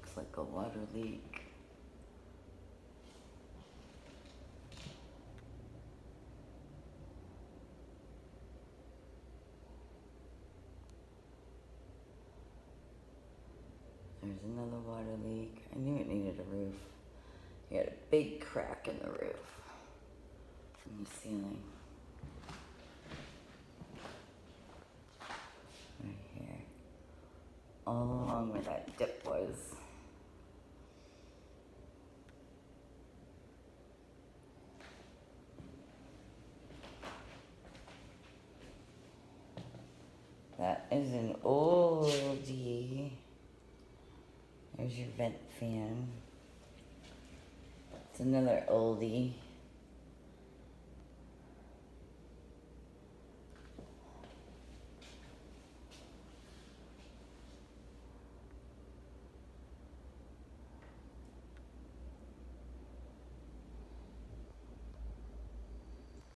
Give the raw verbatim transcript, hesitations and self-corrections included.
looks like a water leak. There's another water leak. I knew it needed a roof. You had a big crack in the roof from the ceiling. Right here. All along where that dip was. That is an oldie. There's your vent fan. It's another oldie.